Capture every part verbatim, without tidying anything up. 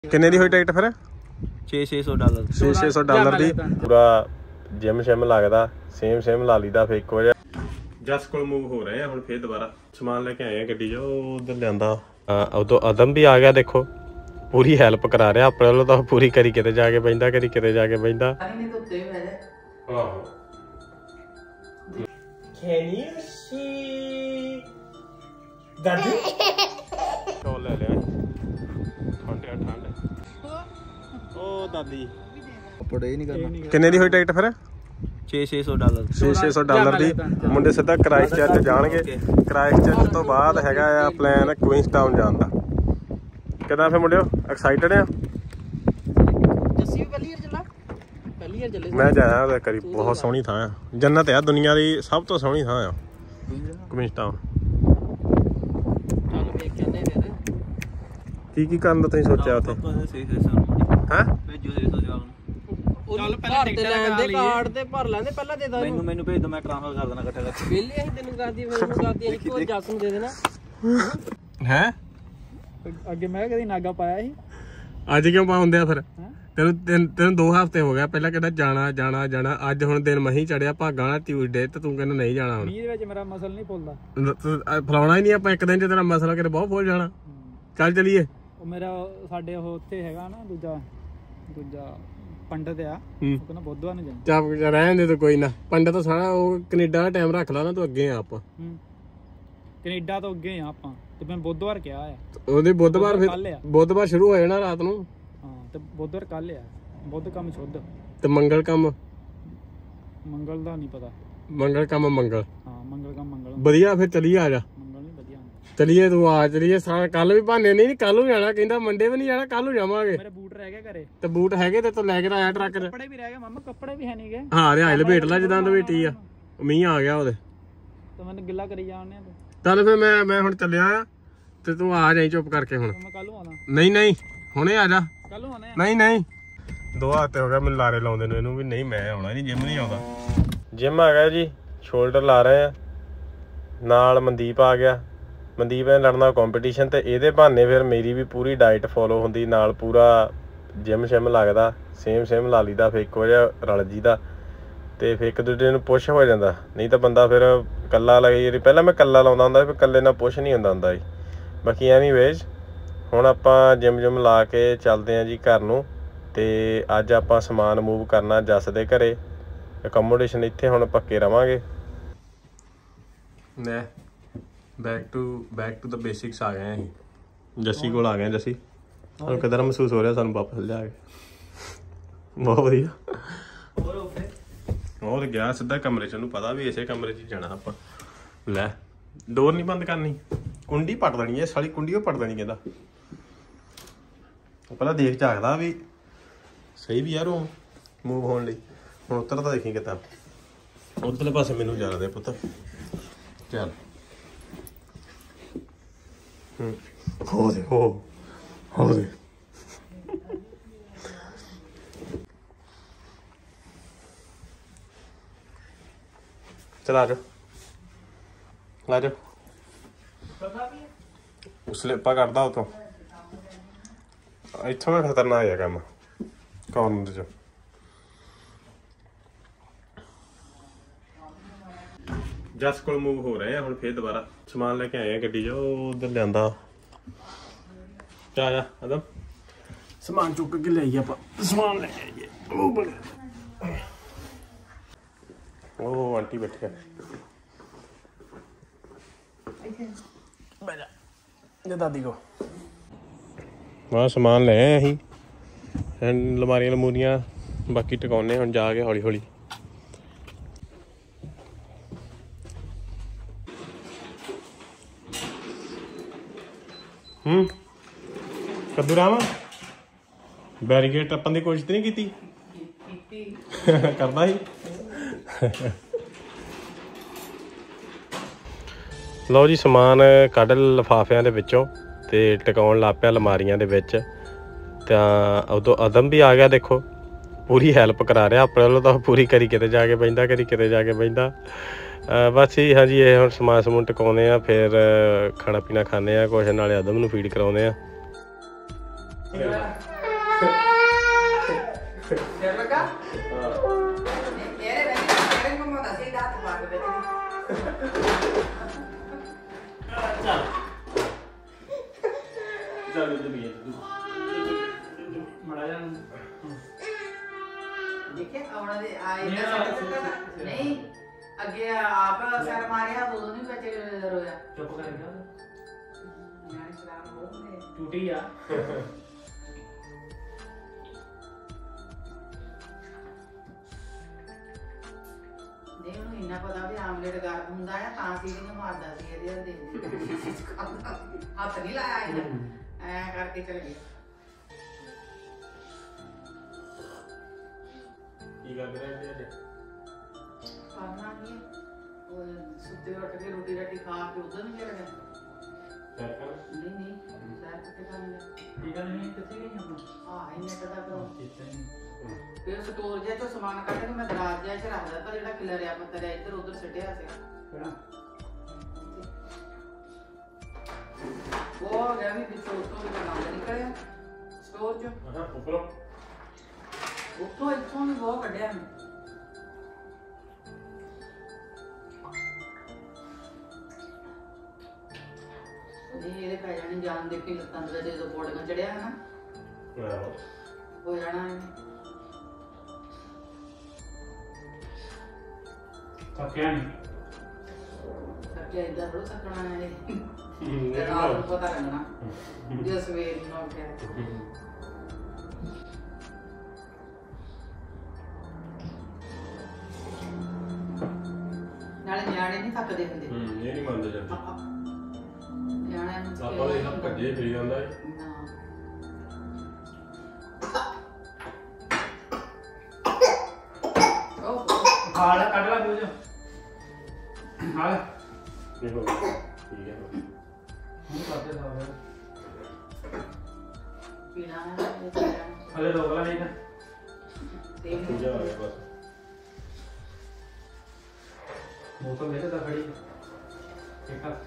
ਕਿੰਨੇ ਦੀ ਹੋਈ ਟਿਕਟ ਫਿਰ? ਛੇ ਛੇ ਸੌ ਡਾਲਰ ਛੇ ਛੇ ਸੌ ਡਾਲਰ ਦੀ ਪੂਰਾ ਜਿਮ ਸ਼ਿਮ ਲੱਗਦਾ, ਸੇਮ ਸੇਮ ਲਾ ਲਈਦਾ। ਫਿਰ ਇੱਕੋ ਜਿਹਾ ਜਸ ਕੋਲ ਮੂਵ ਹੋ ਰਹੇ ਆ ਹੁਣ। ਫਿਰ ਦੁਬਾਰਾ ਸਮਾਨ ਲੈ ਕੇ ਆਏ ਆ ਗੱਡੀ 'ਚ, ਉਹ ਉਧਰ ਲਿਆਂਦਾ। ਉਦੋਂ ਅਦਮ ਵੀ ਆ ਗਿਆ, ਦੇਖੋ ਪੂਰੀ ਹੈਲਪ ਕਰਾ ਰਿਹਾ ਆਪਣੇ ਵੱਲੋਂ ਤਾਂ ਪੂਰੀ। ਕਰੀ ਕਿਤੇ ਜਾ ਕੇ ਬਹਿੰਦਾ, ਕਰੀ ਕਿਤੇ ਜਾ ਕੇ ਬਹਿੰਦਾ। ਆਹੋ Can you see ਦਾਦੀ ਕੋਲ ਲੈ ਲਿਆ ਠੰਡ ਆ ਠੰਡ। ਉਹ ਦਾਦੀ ਪੜੇ ਨਹੀਂ ਕਰਨਾ। ਕਿੰਨੇ ਦੀ ਹੋਈ ਟਿਕਟ ਫਿਰ? ਛੇ ਛੇ ਸੌ ਡਾਲਰ ਛੇ ਛੇ ਸੌ ਡਾਲਰ ਦੀ। ਮੁੰਡੇ ਸਿੱਧਾ ਕ੍ਰਾਈਸਟ ਚਰਚ ਜਾਣਗੇ। ਕ੍ਰਾਈਸਟ ਚਰਚ ਤੋਂ ਬਾਅਦ ਹੈਗਾ ਆ ਪਲਾਨ ਕੁਈਨਸਟਾਊਨ ਜਾਣ ਦਾ। ਕਿੱਦਾਂ ਫਿਰ ਮੁੰਡਿਓ, ਐਕਸਾਈਟਡ ਆ? ਜੱਸੀ ਪਹਿਲੀ ਵਾਰ ਚੱਲਾ? ਪਹਿਲੀ ਵਾਰ ਚੱਲੇ ਮੈਂ ਜਾਇਆ ਉਹਦੇ ਕਰੀ। ਬਹੁਤ ਸੋਹਣੀ ਥਾਂ ਆ, ਜੰਨਤ ਆ ਦੁਨੀਆ ਦੀ ਸਭ ਤੋਂ ਸੋਹਣੀ ਥਾਂ ਆ ਕੁਈਨਸਟਾਊਨ। ਚੱਲ ਵੇਖ ਕੇ ਆਂਦੇ ਫਿਰ। ਕੀ ਕੀ ਕਰਨ ਦਾ ਤੁਸੀਂ ਸੋਚਿਆ ਉੱਥੇ? ਹੈਂ? ਚੱਲ ਪਹਿਲਾਂ ਟਿਕਟ ਲੈਣ ਦੇ ਕਾਰਡ ਤੇ ਭਰ ਲੈਂਦੇ ਪਹਿਲਾਂ ਦੇ ਦੋ ਮੈਨੂੰ ਮੈਨੂੰ ਭੇਜ ਦੋ, ਮੈਂ ਟ੍ਰਾਂਸਫਰ ਕਰ ਦੇਣਾ ਇਕੱਠਾ ਕਰਕੇ। ਵੇਲੇ ਅਸੀਂ ਤੈਨੂੰ ਕਰਦੀ ਫਿਰ ਨੂੰ ਕਰਦੀ ਅਸੀਂ ਕੋਈ ਜੱਸ ਨੂੰ ਦੇ ਦੇਣਾ ਹੈ। ਅੱਗੇ ਮੈਂ ਕਦੀ ਨਾਗਾ ਪਾਇਆ ਸੀ। ਅੱਜ ਕਿਉਂ ਪਾਉਂਦੇ ਆ ਫਿਰ? ਤੈਨੂੰ ਤੈਨੂੰ ਦੋ ਹਫ਼ਤੇ ਹੋ ਗਿਆ ਪਹਿਲਾਂ ਕਹਿੰਦਾ ਜਾਣਾ ਜਾਣਾ ਜਾਣਾ। ਅੱਜ ਹੁਣ ਦਿਨ ਮਹੀਂ ਚੜਿਆ ਭਾਗਾਂ ਵਾਲਾ ਟਿਊਜ਼ਡੇ ਤੇ ਤੂੰ ਕਹਿੰਦਾ ਨਹੀਂ ਜਾਣਾ। ਹੁਣ ਮੀਂਹ ਦੇ ਵਿੱਚ ਮੇਰਾ ਮਸਲ ਨਹੀਂ ਫੁੱਲਦਾ। ਫਲਾਉਣਾ ਹੀ ਨਹੀਂ ਆਪਾਂ ਇੱਕ ਦਿਨ ਚ। ਤੇਰਾ ਮਸਲਾ ਕਿਤੇ ਬਹੁਤ ਫੁੱਲ ਜਾਣਾ। ਚੱਲ ਚਲੀਏ। ਉਹ ਮੇਰਾ ਸਾਡੇ ਉਹ ਉੱਥੇ ਹੈਗਾ ਨਾ ਦੂਜਾ ਦੂਜਾ ਪੰਡਤ ਆ, ਉਹ ਕਹਿੰਦਾ ਬੁੱਧਵਾਰ ਨੂੰ ਜਾਣਾ। ਚੱਪ ਰਹਿਣ ਦੇ ਤੂੰ, ਕੋਈ ਨਾ। ਪੰਡਤ ਤਾਂ ਸਾਰਾ ਉਹ ਕੈਨੇਡਾ ਦਾ ਟਾਈਮ ਰੱਖ ਲਾ ਨਾ, ਤੂੰ ਅੱਗੇ ਆ। ਆਪਾਂ ਕੈਨੇਡਾ ਤੋਂ ਅੱਗੇ ਆ ਆਪਾਂ, ਤੇ ਮੈਂ ਬੁੱਧਵਾਰ ਕਿਹਾ ਆ। ਉਹਦੇ ਬੁੱਧਵਾਰ ਫਿਰ ਬੁੱਧਵਾਰ ਸ਼ੁਰੂ ਹੋ ਜਾਣਾ ਰਾਤ ਨੂੰ। ਹਾਂ ਤੇ ਬੁੱਧਵਾਰ ਕੱਲ ਆ। ਬੁੱਧ ਕੰਮ ਸ਼ੁੱਧ ਤੇ ਮੰਗਲ ਕੰਮ ਮੰਗਲ ਦਾ ਨਹੀਂ ਪਤਾ। ਮੰਗਲ ਕੰਮ ਮੰਗਲ ਹਾਂ ਮੰਗਲ ਕੰਮ ਮੰਗਲ ਵਧੀਆ। ਫਿਰ ਚਲੀਏ, ਆ ਜਾ। ਮੰਗਲ ਨਹੀਂ ਵਧੀਆ। ਚਲੀਏ ਤੂੰ ਆ ਚਲੀਏ। ਕੱਲ ਵੀ ਬਹਾਨੇ ਨਹੀਂ, ਕੱਲ ਨੂੰ ਜਾਣਾ ਕਹਿੰਦਾ। ਮੰਡੇ ਵੀ ਨਹੀਂ ਜਾਣਾ, ਕੱਲ ਨੂੰ ਜਾਵਾਂਗੇ। ਮੇਰੇ ਬੂਟ ਰਹਿ ਗਏ ਘਰੇ। ਤੇ ਬੂਟ ਹੈਗੇ ਤੇ ਤੂੰ ਲੈ ਕੇ ਤਾਂ ਆਇਆ ਟਰੱਕ 'ਚ। ਕੱਪੜੇ ਵੀ ਰਹਿ ਗਏ ਮਾਮਾ, ਕੱਪੜੇ ਵੀ ਹੈ ਨਹੀਂ ਗਏ। ਹਾਂ ਰਿਹਾਈ ਲਪੇਟ ਲਾ ਜਿੱਦਾਂ ਲਪੇਟੀ ਆ। ਮੀਂਹ ਆ ਗਿਆ ਉਹਦੇ ਤੇ ਮੈਨੂੰ ਗਿੱਲਾ ਕਰੀ ਜਾਣਦੇ ਆ। ਚੱਲ ਫਿਰ ਮੈਂ ਮੈਂ ਹੁਣ ਚੱਲਿਆ ਆ ਤੇ ਤੂੰ ਆ ਜਾਈ ਚੁੱਪ ਕਰਕੇ ਹੁਣ। ਮੈਂ ਕੱਲ ਨੂੰ ਆਉਣਾ। ਨਹੀਂ ਨਹੀਂ ਹੁਣੇ ਆ ਜਾ। ਕੱਲ ਨੂੰ ਆਉਣਾ। ਨਹੀਂ ਨਹੀਂ ਦੋ ਹਫ਼ਤੇ ਹੋ ਗਏ ਮੈਨੂੰ ਲਾਰੇ ਲਾਉਂਦੇ ਨੂੰ ਇਹਨੂੰ ਵੀ ਨਹੀਂ ਮੈਂ ਆਉਣਾ ਨਹੀਂ, ਜਿਮ ਨਹੀਂ ਆਉਂਦਾ। ਜਿਮ ਆ ਗਿਆ ਜੀ, ਸ਼ੋਲਡਰ ਲਾ ਰਹੇ ਆ। ਨਾਲ ਮਨਦੀਪ ਆ ਗਿਆ। ਮਨਦੀਪ ਨੇ ਲੜਨਾ ਕੰਪੀਟੀਸ਼ਨ ਤੇ ਇਹਦੇ ਬਹਾਨੇ ਫਿਰ ਮੇਰੀ ਵੀ ਪੂਰੀ ਡਾਈਟ ਫੋਲੋ ਹੁੰਦੀ, ਨਾਲ ਪੂਰਾ ਜਿਮ ਸ਼ਿਮ ਲੱਗਦਾ, ਸੇਮ ਸੇਮ ਲਾ ਲਈਦਾ। ਫਿਰ ਇੱਕੋ ਜਿਹਾ ਰਲ ਜੀਦਾ ਤੇ ਫਿਰ ਇੱਕ ਦੂਜੇ ਨੂੰ ਪੁਸ਼ ਹੋ ਜਾਂਦਾ। ਨਹੀਂ ਤਾਂ ਬੰਦਾ ਫਿਰ ਇਕੱਲਾ ਲੱਗੇ। ਪਹਿਲਾਂ ਮੈਂ ਇਕੱਲਾ ਲਾਉਂਦਾ ਹੁੰਦਾ, ਫਿਰ ਇਕੱਲੇ ਨਾਲ ਪੁਸ਼ ਨਹੀਂ ਹੁੰਦਾ ਹੁੰਦਾ ਜੀ। ਬਾਕੀ ਐਨੀਵੇਜ਼ ਹੁਣ ਆਪਾਂ ਜਿਮ ਜਿਮ ਲਾ ਕੇ ਚੱਲਦੇ ਹਾਂ ਜੀ ਘਰ ਨੂੰ। ਤੇ ਅੱਜ ਆਪਾਂ ਸਮਾਨ ਮੂਵ ਕਰਨਾ ਜੱਸ ਦੇ ਘਰੇ। ਅਕੋਮੋਡੇਸ਼ਨ ਇੱਥੇ ਹੁਣ ਪੱਕੇ ਰਵਾਂਗੇ। ਮੈਂ back to back to the basics ਆ ਗਏ ਅਸੀਂ। ਜੱਸੀ ਕੋਲ ਆ ਗਏ। ਜੱਸੀ ਤੁਹਾਨੂੰ ਕਿੱਦਾਂ ਮਹਿਸੂਸ ਹੋ ਰਿਹਾ ਸਾਨੂੰ ਵਾਪਸ ਲਿਆ ਕੇ? ਬਹੁਤ ਵਧੀਆ। ਉਹ ਗਿਆ ਸਿੱਧਾ ਕਮਰੇ 'ਚ, ਉਹਨੂੰ ਪਤਾ ਵੀ ਇਸੇ ਕਮਰੇ 'ਚ ਜਾਣਾ ਆਪਾਂ। ਲੈ ਡੋਰ ਨਹੀਂ ਬੰਦ ਕਰਨੀ, ਕੁੰਡੀ ਪੱਟ ਦੇਣੀ ਹੈ ਸਾਲੀ। ਕੁੰਡੀ ਉਹ ਪੱਟ ਦੇਣੀ ਕਹਿੰਦਾ। ਪਹਿਲਾਂ ਦੇਖ ਝਾਕਦਾ ਵੀ ਸਹੀ ਵੀ ਯਾਰ ਉਹ ਮੂਵ ਹੋਣ ਲਈ। ਹੁਣ ਉੱਤਰ ਤਾਂ ਦੇਖੀ ਕਿੱਦਾਂ। ਉੱਧਰਲੇ ਪਾਸੇ ਮੈਨੂੰ ਜਾਣਾ ਦੇ ਪੁੱਤ। ਚੱਲ ਹੂੰ ਹੋ ਦੇ ਹੋ ਹੋ ਦੇ। ਚਲ ਆ ਜਾ ਆ ਜਾ। ਸਲਿੱਪਾਂ ਕੱਢਦਾ ਉਤੋਂ। ਇੱਥੋਂ ਵੀ ਖਤਰਨਾਕ ਹੈ ਕੰਮ ਕਾਰਨਰ 'ਚ। ਜਸ ਕੋਲ ਮੂਵ ਹੋ ਰਹੇ ਆ ਹੁਣ। ਫਿਰ ਦੁਬਾਰਾ ਸਮਾਨ ਲੈ ਕੇ ਆਏ ਆ ਗੱਡੀ 'ਚ, ਉਹ ਉਧਰ ਲਿਆਂਦਾ। ਆ ਜਾ ਅਦਮ, ਸਮਾਨ ਚੁੱਕ ਕੇ ਲਿਆਈਏ ਆਪਾਂ। ਸਮਾਨ ਲੈ ਕੇ ਆਈਏ। ਉਹ ਬਣੇ ਉਹ ਆਂਟੀ ਬੈਠੇ ਆ। ਬੈਠਾ ਜੇ ਦਾਦੀ ਕੋ ਆਹ ਸਮਾਨ ਲੈ ਆਏ ਅਸੀਂ। ਲਮਾਰੀਆਂ ਲਮੂਰੀਆਂ ਬਾਕੀ ਟਿਕਾਉਣੇ ਹੁਣ ਜਾ ਕੇ ਹੌਲੀ ਹੌਲੀ। ਹੂੰ ਕੱਦੂ ਰਾਮ ਬੈਰੀਕੇਡ ਟੱਪਣ ਦੀ ਕੋਸ਼ਿਸ਼ ਨਹੀਂ ਕੀਤੀ? ਕਰਦਾ ਸੀ। ਲਓ ਜੀ ਸਮਾਨ ਕੱਢ ਲਿਫਾਫਿਆਂ ਦੇ ਵਿੱਚੋਂ ਤੇ ਟਿਕਾਉਣ ਲੱਗ ਪਿਆ ਅਲਮਾਰੀਆਂ ਦੇ ਵਿੱਚ। ਤਾਂ ਉਦੋਂ ਅਦਮ ਵੀ ਆ ਗਿਆ, ਦੇਖੋ ਪੂਰੀ ਹੈਲਪ ਕਰਾ ਰਿਹਾ ਆਪਣੇ ਵੱਲੋਂ ਤਾਂ ਪੂਰੀ। ਕਰੀ ਕਿਤੇ ਜਾ ਕੇ ਬਹਿੰਦਾ, ਕਰੀ ਕਿਤੇ ਜਾ ਕੇ ਬਹਿੰਦਾ। ਬਸ ਜੀ ਹਾਂਜੀ ਇਹ ਹੁਣ ਸਮਾਨ ਸਮੂਨ ਟਿਕਾਉਂਦੇ ਆ, ਫਿਰ ਖਾਣਾ ਪੀਣਾ ਖਾਂਦੇ ਆ ਕੁਛ, ਨਾਲੇ ਅਦਮ ਨੂੰ ਫੀਡ ਕਰਾਉਂਦੇ ਆ। ਸਿਰ ਲੱਗਾ ਇਹਰੇ ਬੈਠੇ ਕਿਹੜੇ ਘੁੰਮਾਉਂਦਾ ਸੀ ਦਾਤ ਪਾ ਕੇ ਚੱਲ ਚੱਲ ਇੱਧਰ ਵੀ ਮੜਾ ਜਾ ਦੇਖੇ ਆਉਣਾ ਦੇ ਆਏ ਨਹੀਂ ਅੱਗੇ ਆਪ ਸਰ ਮਾਰਿਆ ਉਦੋਂ ਨਹੀਂ ਬੱਚੇ ਰੋਇਆ ਚੁੱਪ ਕਰ ਗਿਆ ਨਿਆਣੇ ਸ਼ਰਾਬ ਬੋਲਦੇ ਟੂਟੀ ਆ ਨਹੀਂ ਉਹਨੂੰ ਇੰਨਾ ਪਤਾ ਵੀ ਆਮਲੇਟ ਗਰਮ ਹੁੰਦਾ ਆ ਤਾਂ ਸੀਟਿੰਗ ਮਾਰਦਾ ਸੀ ਇਹਦੇ ਹੱਥ ਦੇ ਹੱਥ ਨਹੀਂ ਲਾਇਆ ਇਹਦਾ ਐ ਕਰਕੇ ਚਲ ਗਿਆ ਕੀ ਕਰ ਰਹੇ ਹੋ ਅੱਜ ਕਰਨਾ ਕੀ ਉਹ ਸੁੱਤੇ ਉੱਠ ਕੇ ਰੋਟੀ ਰਾਟੀ ਖਾ ਕੇ ਉਧਰ ਨੂੰ ਚਲ ਗਿਆ ਸੈਰ ਕਰ ਨਹੀਂ ਨਹੀਂ ਸੈਰ ਕਿੱਥੇ ਕਰਨੀ ਠੀਕ ਆ ਨਹੀਂ ਕਿੱਥੇ ਗਈ ਆਪਾਂ ਆ ਇੰਨੇ ਕਦਾ ਕਰੋ ਕਿੱਥੇ ਨਹੀਂ ਫਿਰ ਸਟੋਰ ਜਿਹਾ ਚੋਂ ਸਮਾਨ ਕੱਢ ਕੇ ਮੈਂ ਦਰਾਜ ਜਿਹਾ ਚ ਰੱਖ ਦਿੱਤਾ ਜਿਹੜਾ ਖਿਲਰਿਆ ਪੱਤਰਿਆ ਇੱਧਰ ਉੱਧਰ ਸਿੱਟਿਆ ਸੀਗਾ ਕਿਹੜਾ ਉਹ ਹੋ ਗਿਆ ਵੀ ਵਿੱਚੋਂ ਉੱਤੋਂ ਵੀ ਗੰਦ ਨਿਕਲਿਆ ਸਟੋਰ ਚੋਂ ਹਾਂ ਉੱਪਰੋਂ ਉੱਤੋਂ ਇੱਥੋਂ ਵੀ ਬਹੁਤ ਕੱਢਿਆ ਮੈਂ ਨਹੀਂ ਇਹਦੇ ਪੈ ਜਾਣੀ ਜਾਨ ਦੇ ਕੇ ਲੱਤਾਂ ਦੇ ਜਦੋਂ ਬੋੜੀਆਂ ਚੜਿਆ ਨਾ ਆਹੋ ਹੋ ਜਾਣਾ ਇਹਨੇ ਥੱਕਿਆ ਨਹੀਂ ਸੱਚਾ ਇਦਾਂ ਥੋੜਾ ਸੱਕਣਾ ਹੈ ਹੂੰ ਤੇ ਰਾਤ ਨੂੰ ਪਤਾ ਲੱਗਣਾ ਜੇ ਸਵੇਰ ਨੂੰ ਉੱਠਿਆ ਨਾਲੇ ਨਿਆਣੇ ਨਹੀਂ ਥੱਕਦੇ ਹੁੰਦੇ ਹੂੰ ਇਹ ਨਹੀਂ ਮੰਨਦੇ ਜਾਂਦੇ ਨਿਆਣਿਆਂ ਨੂੰ ਆਪਾਂ ਦੇ ਇਹਨਾਂ ਭੱਜੇ ਫਿਰੀ ਜਾਂਦਾ ਹੈ ਨਾ ਉਹ ਖਾਲ ਕੱਢ ਲਾ ਕੁਝ ਹਾਲ ਇਹ ਹੋ ਗਿਆ ਠੀਕ ਹੈ ਮੂੰਹ ਕਰਦੇ ਸਾਰੇ ਪੀਣਾ ਹੈ ਹਲੇ ਰੋਕ ਲਾ ਨਹੀਂ ਤਾਂ ਤੇ ਪੂਜਾ ਆ ਗਿਆ ਬਸ ਬੋਤਲ ਮੇਰੇ ਤਾਂ ਖੜੀ ਇੱਕ ਹੱਥ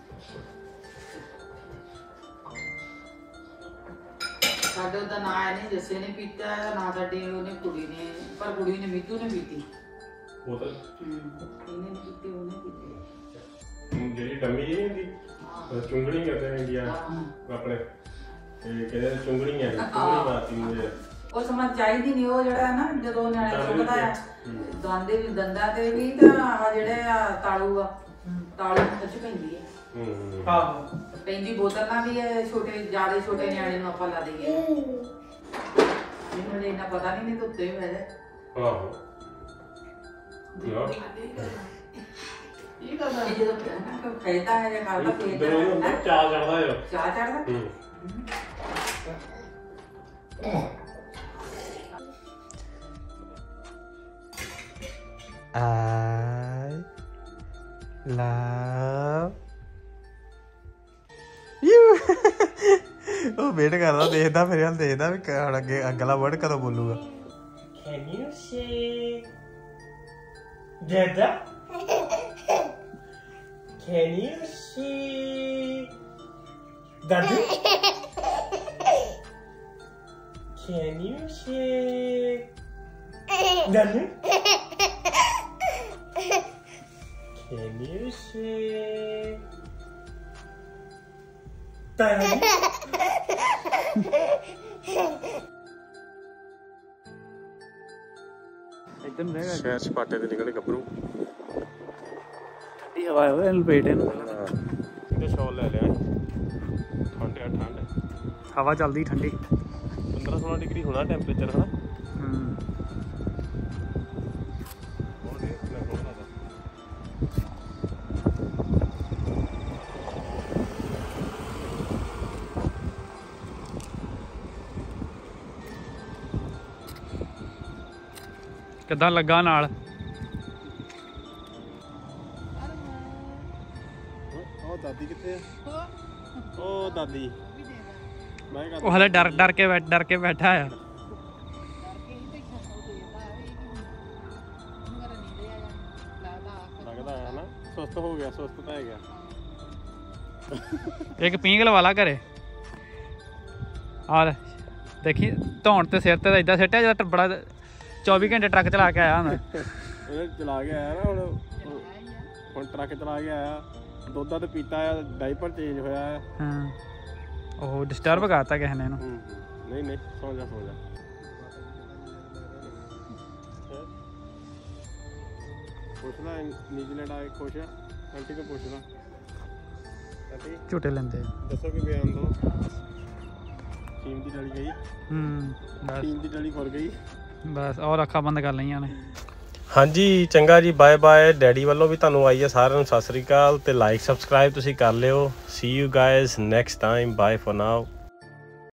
ਸਾਡੇ ਉਹਦਾ ਨਾਂ ਨਹੀਂ ਜੱਸੇ ਨੇ ਪੀਤਾ ਨਾ ਸਾਡੀ ਉਹਨੇ ਕੁੜੀ ਨੇ ਪਰ ਕੁੜੀ ਨੇ ਮੀਤੂ ਨੇ ਪੀਤੀ ਬੋਤਲ ਇਹਨੇ ਨਹੀਂ ਪੀਤੀ ਉਹਨੇ ਪੀਤੀ ਜਿਹੜੀ ਡੰਮੀ ਜਿਹੀ ਹੁੰਦੀ ਉਹ ਚੁੰਗਣੀ ਕਰਦੇ ਨੇ ਇੰਡੀਆ ਆਪਣੇ ਇਹ ਕਹਿੰਦੇ ਚੁੰਗਣੀ ਹੈ ਚੁੰਗਣੀ ਮਾਰਤੀ ਮੁਝੇ ਉਹ ਸਮਾਂ ਚਾਹੀਦੀ ਨਹੀਂ ਉਹ ਜਿਹੜਾ ਹੈ ਨਾ ਜਦੋਂ ਨਿਆਣੇ ਚੁੱਕਦਾ ਆ ਦੰਦੇ ਵੀ ਦੰਦਾਂ ਤੇ ਵੀ ਤਾਂ ਆ ਜਿਹੜੇ ਆ ਤਾਲੂ ਆ ਤਾਲੂ ਵਿੱਚ ਪੈਂਦੀ ਹੈ ਹੂੰ ਆਹੋ ਪੈਂਦੀ ਬੋਤਲ ਨਾਲ ਵੀ ਇਹ ਛੋਟੇ ਜਿਆਦਾ ਛੋਟੇ ਨਿਆਣੇ ਨੂੰ ਆਪਾਂ ਲਾ ਦਈਏ ਮੈਨੂੰ ਇਹਨਾਂ ਪਤਾ ਨਹੀਂ ਨਹੀਂ ਤਾਂ ਉੱਤੇ ਬਹਿ ਜਾ ਆਹੋ ਇਹ ਕਰਦਾ ਇਹ ਜਦੋਂ ਖਾਇਦਾ ਹੈ ਜਾਂ ਕਰਦਾ ਦੋਨੋਂ ਫੇਰ ਅੰਦਰ ਚਾਹ ਚੜਦਾ ਹੈ ਚਾਹ ਚੜਦਾ ਹੂੰ I love you ਉਹ ਵੇਟ ਕਰਦਾ ਦੇਖਦਾ ਮੇਰੇ ਹਾਲ ਦੇਖਦਾ ਵੀ ਹੁਣ ਅੱਗੇ ਅਗਲਾ ਵਰਡ ਕਦੋਂ ਬੋਲੂਗਾ Can you say Dada? Can you say Dadu? Can you say Dadu? Can you say Dadu? ਇੱਧਰ ਨੂੰ ਰਹਿਗਾ ਸ਼ਹਿਰ ਸਪਾਟੇ ਤੇ ਨਿਕਲੇ ਗੱਭਰੂ ਠੰਡੀ ਹਵਾ ਹੋਵੇ ਇਹਨੂੰ ਪੇਟ ਇਹਨੂੰ ਇਹਦਾ ਸ਼ਾਲ ਲੈ ਲਿਆ ਠੰਡ ਆ ਠੰਡ ਹਵਾ ਚੱਲਦੀ ਠੰਡੀ ਪੰਦਰਾਂ ਸੋਲਾਂ ਡਿਗਰੀ ਹੋਣਾ ਟੈਂਪਰੇਚਰ ਹਨਾ ਹੂੰ ਕਿੱਦਾਂ ਲੱਗਾ ਨਾਲ ਉਹ ਦਾਦੀ ਕਿੱਥੇ ਆ ਉਹ ਦਾਦੀ ਮੈਂ ਉਹ ਹਲੇ ਡਰ ਡਰ ਕੇ ਬੈਠ ਡਰ ਕੇ ਬੈਠਾ ਆ ਲੱਗਦਾ ਹੈ ਨਾ ਸੁਸਤ ਹੋ ਗਿਆ ਸੁਸਤ ਤਾਂ ਹੈਗਾ ਇੱਕ ਪੀਂਗ ਲਵਾ ਲਾ ਘਰੇ ਆ ਲੈ ਦੇਖੀ ਧੌਣ ਤੇ ਸਿਰ ਤੇ ਤਾਂ ਇਦਾਂ ਸਿੱਟਿਆ ਜਿੱਦਾਂ ਬੜਾ ਚੌਵੀ ਘੰਟੇ ਟਰੱਕ ਚਲਾ ਕੇ ਆਇਆ ਹੁੰਦਾ। ਉਹਨੇ ਚਲਾ ਕੇ ਆਇਆ ਨਾ ਹੁਣ ਹੁਣ ਟਰੱਕ ਚਲਾ ਕੇ ਆਇਆ ਦੁੱਧ ਤੇ ਪੀਤਾ ਆ ਡਾਈਪਰ ਚੇਂਜ ਹੋਇਆ ਆ। ਹਾਂ ਉਹ ਡਿਸਟਰਬ ਕਰਤਾ ਕਿਸੇ ਨੇ ਇਹਨੂੰ। ਨਹੀਂ ਨਹੀਂ ਸੌਂ ਜਾ ਸੌਂ ਜਾ ਪੁੱਛ ਲੈ ਨੀਚੇ ਲੜਾ ਕੇ ਖੁਸ਼ ਆ ਆਂਟੀ ਤੋਂ ਪੁੱਛ ਲੈ ਆਂਟੀ ਝੂਟੇ ਲੈਂਦੇ ਦੱਸੋ ਕਿ ਬਿਆਨ ਦੋ ਟੀਮ ਦੀ ਡਲੀ ਗਈ ਹੂੰ ਬਸ ਟੀਮ ਦੀ ਡਲੀ ਖੁਰ ਗਈ ਬਸ ਔਰ ਅੱਖਾਂ ਬੰਦ ਕਰ ਲਈਆਂ ਨੇ। ਹਾਂਜੀ ਚੰਗਾ ਜੀ ਬਾਏ ਬਾਏ ਡੈਡੀ ਵੱਲੋਂ ਵੀ ਤੁਹਾਨੂੰ ਆਈ ਹੈ ਸਾਰਿਆਂ ਨੂੰ ਸਤਿ ਸ੍ਰੀ ਅਕਾਲ ਤੇ ਲਾਈਕ ਸਬਸਕ੍ਰਾਈਬ ਤੁਸੀਂ ਕਰ ਲਿਓ see you guys next time bye for now.